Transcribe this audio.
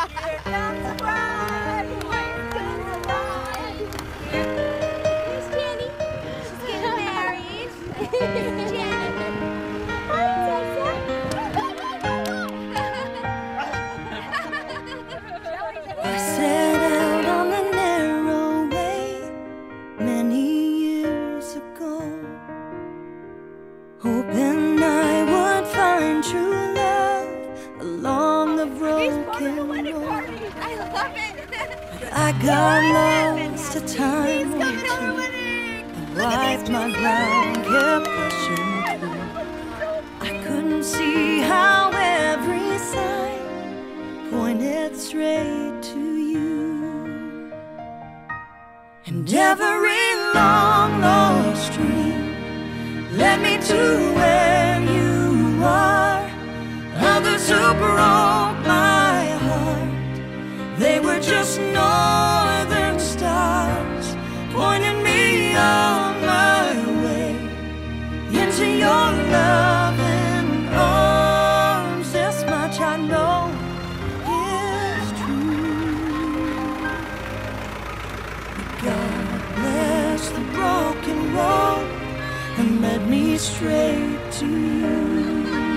comes the bride. Here comes the bride. Here's Jenny. She's getting married. Jenny. Hi, Tessa. I set out on the narrow way many years ago, hoping I would find true love along the broken road. I love it. But I got lost a time or two, and wiped my brow and kept pushing through. I couldn't see how every sign pointed straight to you, and every long lost dream led me to where you are. Others who broke my heart, they were just northern stars, pointing me on my way into your loving arms. This much I know is true. God bless the broken road and led me straight to you.